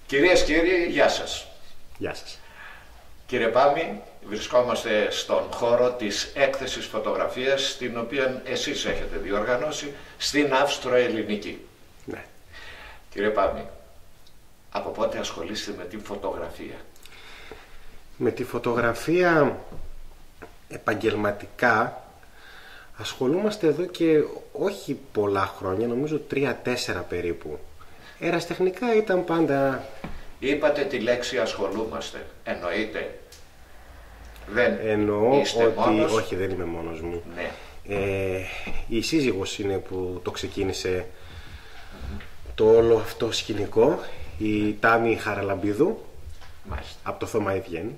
Κυρίες και κύριοι, γεια σας. Γεια σας. Κύριε Πάμη, βρισκόμαστε στον χώρο της έκθεσης φωτογραφίας, την οποία εσείς έχετε διοργανώσει στην Αυστροελληνική. Ναι. Κύριε Πάμη, από πότε ασχολείστε με την φωτογραφία? Με τη φωτογραφία επαγγελματικά ασχολούμαστε εδώ και όχι πολλά χρόνια, νομίζω 3-4 περίπου. Ερασιτεχνικά ήταν πάντα... Είπατε τη λέξη ασχολούμαστε. Εννοείται? Δεν Εννοώ είστε ότι... μόνος? Όχι, δεν είμαι μόνος μου. Ναι. Η σύζυγος είναι που το ξεκίνησε το όλο αυτό σκηνικό, η Τάμι Χαραλαμπίδου. Μάλιστα. Από το Θωμά η Βιέννη.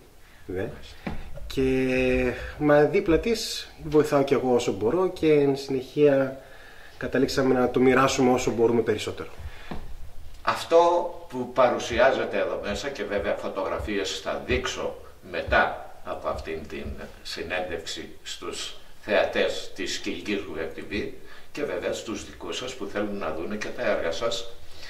Και δίπλα της βοηθάω κι εγώ όσο μπορώ και εν συνεχεία καταλήξαμε να το μοιράσουμε όσο μπορούμε περισσότερο. Αυτό που παρουσιάζεται εδώ μέσα, και βέβαια φωτογραφίες θα δείξω μετά από αυτήν την συνέντευξη στους θεατές της Κιλικής Web TV και βέβαια στους δικούς σας που θέλουν να δουν και τα έργα σας,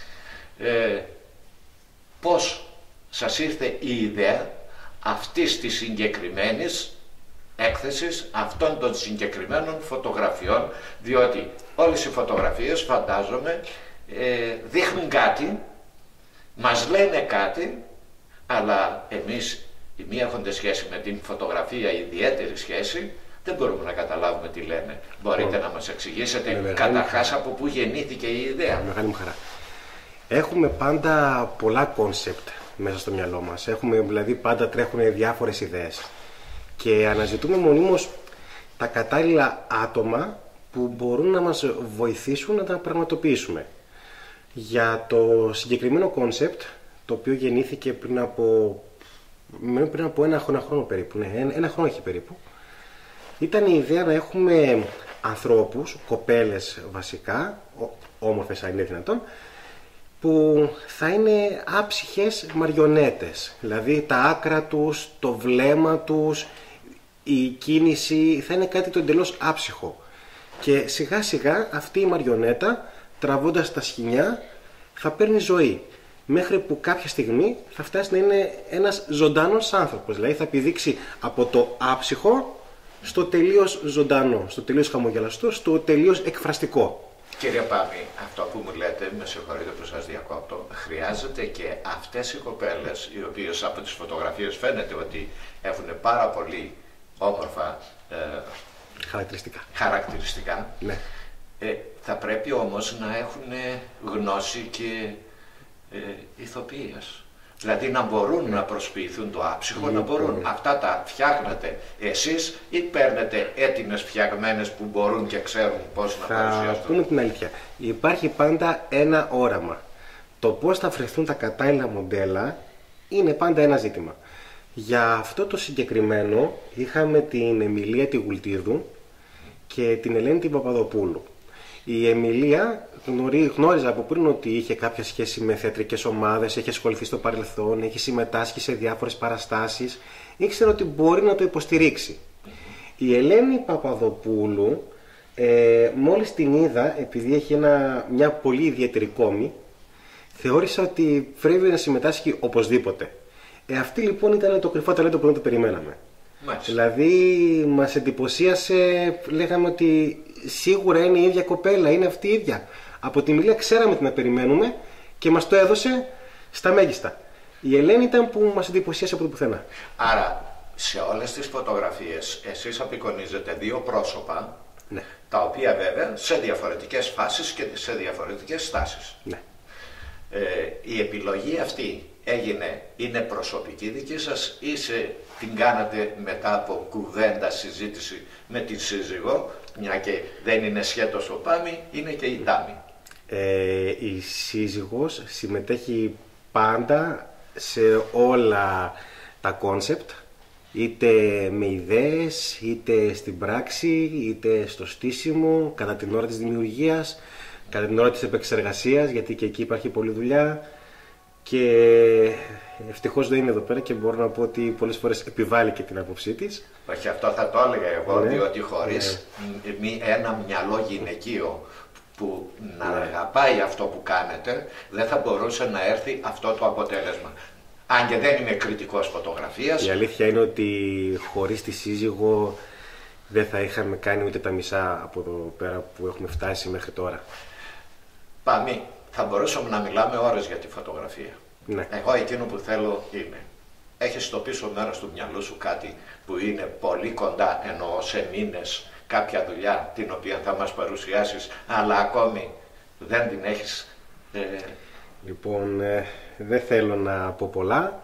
πώς σας ήρθε η ιδέα αυτής της συγκεκριμένης έκθεσης, αυτών των συγκεκριμένων φωτογραφιών, διότι όλες οι φωτογραφίες, φαντάζομαι, δείχνουν κάτι, μας λένε κάτι, αλλά εμείς οι μη έχοντες σχέση με την φωτογραφία, ιδιαίτερη σχέση, δεν μπορούμε να καταλάβουμε τι λένε. Μπορείτε να μας εξηγήσετε καταρχάς από πού γεννήθηκε η ιδέα? Με μεγάλη μου χαρά. Έχουμε πάντα πολλά κόνσεπτ μέσα στο μυαλό μας. Έχουμε, δηλαδή, πάντα τρέχουν διάφορες ιδέες και αναζητούμε μονίμως τα κατάλληλα άτομα που μπορούν να μας βοηθήσουν να τα πραγματοποιήσουμε. Για το συγκεκριμένο κόνσεπτ, το οποίο γεννήθηκε πριν από ένα χρόνο περίπου, ένα χρόνο έχει περίπου, ήταν η ιδέα να έχουμε ανθρώπους, κοπέλες βασικά, όμορφες αν είναι δυνατόν, που θα είναι άψυχες μαριονέτες. Δηλαδή τα άκρα τους, το βλέμμα τους, η κίνηση θα είναι κάτι το εντελώς άψυχο. Και σιγά σιγά αυτή η μαριονέτα, τραβώντας τα σκοινιά, θα παίρνει ζωή. Μέχρι που κάποια στιγμή θα φτάσει να είναι ένας ζωντανός άνθρωπος. Δηλαδή θα επιδείξει από το άψυχο στο τελείως ζωντανό, στο τελείως χαμογελαστό, στο τελείως εκφραστικό. Κύριε Πάμη, αυτό που μου λέτε, με συγχωρείτε που σας διακόπτω, χρειάζεται και αυτές οι κοπέλες, οι οποίες από τις φωτογραφίες φαίνεται ότι έχουν πάρα πολύ όμορφα χαρακτηριστικά, ναι. Θα πρέπει όμως να έχουν γνώση και ηθοποιίας. Δηλαδή να μπορούν να προσποιηθούν το άψυχο, να μπορούν. Αυτά τα φτιάχνετε εσείς ή παίρνετε έτοιμες φτιαγμένες που μπορούν και ξέρουν πώς να παρουσιάσουν? Θα πούμε την αλήθεια. Υπάρχει πάντα ένα όραμα. Το πώς θα βρεθούν τα κατάλληλα μοντέλα είναι πάντα ένα ζήτημα. Για αυτό το συγκεκριμένο είχαμε την Εμιλία τη Γουλτίδου και την Ελένη την Παπαδοπούλου. Η Εμιλία γνώριζα από πριν ότι είχε κάποια σχέση με θεατρικές ομάδες, έχει ασχοληθεί στο παρελθόν, έχει συμμετάσχει σε διάφορες παραστάσεις, ήξερε ότι μπορεί να το υποστηρίξει. Η Ελένη Παπαδοπούλου, μόλις την είδα, επειδή έχει μια πολύ ιδιαίτερη κόμη, θεώρησα ότι πρέπει να συμμετάσχει οπωσδήποτε. Αυτή λοιπόν ήταν το κρυφό ταλέντο που δεν το περιμέναμε. Μάλιστα. Δηλαδή μας εντυπωσίασε, λέγαμε ότι σίγουρα είναι η ίδια κοπέλα, είναι αυτή η ίδια. Από τη Μιλία ξέραμε τι να περιμένουμε και μας το έδωσε στα μέγιστα. Η Ελένη ήταν που μας εντυπωσίασε από το πουθενά. Άρα σε όλες τις φωτογραφίες εσείς απεικονίζετε δύο πρόσωπα, ναι, τα οποία βέβαια σε διαφορετικές φάσεις και σε διαφορετικές στάσεις. Ναι. Η επιλογή αυτή είναι προσωπική δική σας ή την κάνατε μετά από κουβέντα, συζήτηση με την σύζυγο, μια και δεν είναι σχέτος ο Πάμη, είναι και η Τάμη? Η σύζυγος συμμετέχει πάντα σε όλα τα κόνσεπτ, είτε με ιδέες, είτε στην πράξη, είτε στο στήσιμο, κατά την ώρα της δημιουργίας, κατά την ώρα της επεξεργασίας, γιατί και εκεί υπάρχει πολλή δουλειά. Και ευτυχώς δεν είναι εδώ πέρα και μπορώ να πω ότι πολλές φορές επιβάλλει και την άποψή της. Όχι, αυτό θα το έλεγα εγώ, ναι, διότι χωρίς ένα μυαλό γυναικείο που να αγαπάει αυτό που κάνετε, δεν θα μπορούσε να έρθει αυτό το αποτέλεσμα. Αν και δεν είμαι κριτικός φωτογραφίας. Η αλήθεια είναι ότι χωρίς τη σύζυγο δεν θα είχαμε κάνει ούτε τα μισά από εδώ πέρα που έχουμε φτάσει μέχρι τώρα. Πάμε, θα μπορούσαμε να μιλάμε ώρες για τη φωτογραφία. Ναι. Εγώ εκείνο που θέλω είναι, έχεις στο πίσω μέρος του μυαλού σου κάτι που είναι πολύ κοντά, εννοώ σε μήνες, κάποια δουλειά την οποία θα μας παρουσιάσεις, αλλά ακόμη δεν την έχεις... Λοιπόν, δεν θέλω να πω πολλά.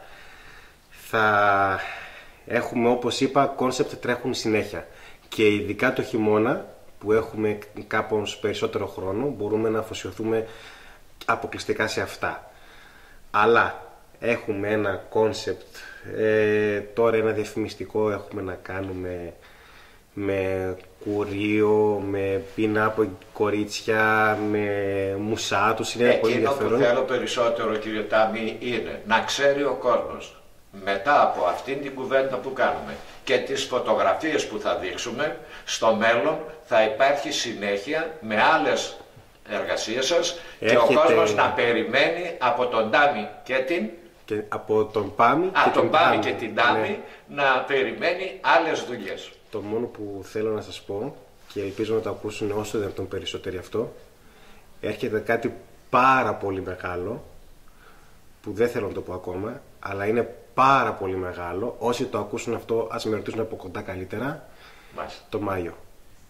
Θα έχουμε, όπως είπα, κόνσεπτ τρέχουν συνέχεια. Και ειδικά το χειμώνα, που έχουμε κάπως περισσότερο χρόνο, μπορούμε να αφοσιωθούμε αποκλειστικά σε αυτά. Αλλά έχουμε ένα κόνσεπτ, τώρα ένα διαφημιστικό έχουμε να κάνουμε με κουρίο, με πίνα από κορίτσια, με μουσάτους, είναι πολύ ενδιαφέρον. Εκείνο που θέλω περισσότερο, κύριε Τάμι, είναι να ξέρει ο κόσμος μετά από αυτήν την κουβέντα που κάνουμε και τις φωτογραφίες που θα δείξουμε, στο μέλλον θα υπάρχει συνέχεια με άλλες εργασίες σας και ο κόσμος να περιμένει από τον Τάμι και την... Και από τον Πάμι και την Τάμι να περιμένει άλλες δουλειές. Το μόνο που θέλω να σας πω, και ελπίζω να το ακούσουν όσο δυνατόν περισσότεροι αυτό, έρχεται κάτι πάρα πολύ μεγάλο, που δεν θέλω να το πω ακόμα, αλλά είναι πάρα πολύ μεγάλο. Όσοι το ακούσουν αυτό, ας με ρωτήσουν από κοντά καλύτερα. Μάλιστα. Το Μάιο.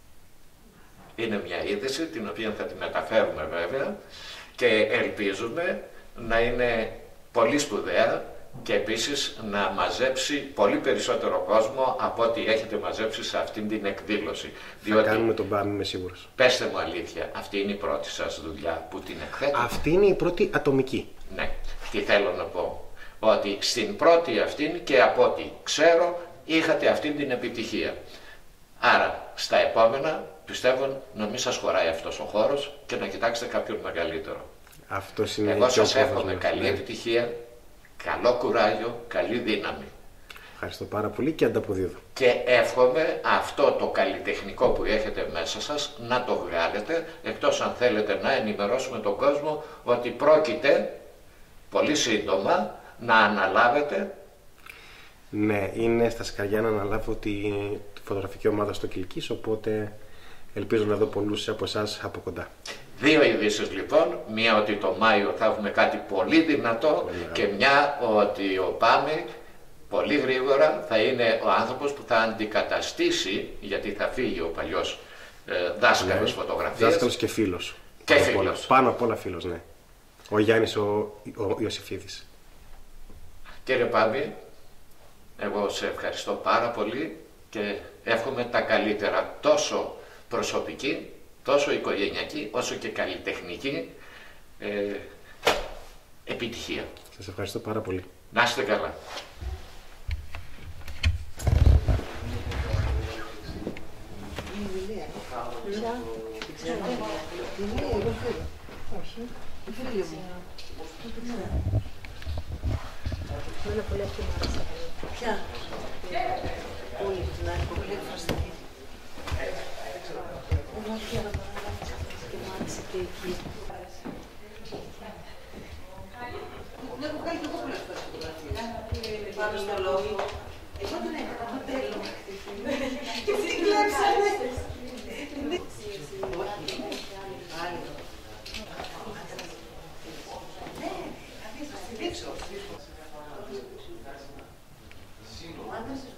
Είναι μια είδηση την οποία θα τη μεταφέρουμε βέβαια και ελπίζουμε να είναι πολύ σπουδαία και επίσης να μαζέψει πολύ περισσότερο κόσμο από ό,τι έχετε μαζέψει σε αυτήν την εκδήλωση. Θα κάνουμε τον Πάμι, είμαι σίγουρος. Πέστε μου αλήθεια, αυτή είναι η πρώτη σας δουλειά που την εκθέτετε? Αυτή είναι η πρώτη ατομική. Ναι, τι θέλω να πω, ότι στην πρώτη αυτήν και από ό,τι ξέρω είχατε αυτήν την επιτυχία. Άρα στα επόμενα πιστεύω να μην σας χωράει αυτός ο χώρος και να κοιτάξετε κάποιον μεγαλύτερο. Αυτός είναι. Εγώ σας εύχομαι καλή επιτυχία, καλό κουράγιο, καλή δύναμη. Ευχαριστώ πάρα πολύ και ανταποδίδω. Και εύχομαι αυτό το καλλιτεχνικό που έχετε μέσα σας να το βγάλετε, εκτός αν θέλετε να ενημερώσουμε τον κόσμο ότι πρόκειται πολύ σύντομα να αναλάβετε. Ναι, είναι στα σκαριά να αναλάβω τη φωτογραφική ομάδα στο Κιλκής, οπότε ελπίζω να δω πολλούς από εσάς από κοντά. Δύο ειδήσεις λοιπόν, μία ότι το Μάιο θα έχουμε κάτι πολύ δυνατό και μια ότι ο Πάμι πολύ γρήγορα θα είναι ο άνθρωπος που θα αντικαταστήσει, γιατί θα φύγει ο παλιός δάσκαλος φωτογραφίας. Δάσκαλος και φίλος. Και φίλος. Πάνω απ' όλα φίλος, ναι. Ο Γιάννης ο Ιωσήφιδης. Κύριε Πάμι, εγώ σε ευχαριστώ πάρα πολύ και εύχομαι τα καλύτερα, τόσο προσωπική, τόσο οικογενειακή, όσο και καλλιτεχνική επιτυχία. Σας ευχαριστώ πάρα πολύ. Να είστε καλά. Ποια? Πολύ την άλλη, πολύ εκφραστική. Και μ' άρεσε και εκεί. Έχω κάνει και εγώ πολλές φορές φωτογραφίες. Πάνω στο λόγο. Εγώ δεν έκανα, μα τέλο. Και τι κλέψανε. Όχι. Άλλη. Ναι, θα δείξω. Ο άντρας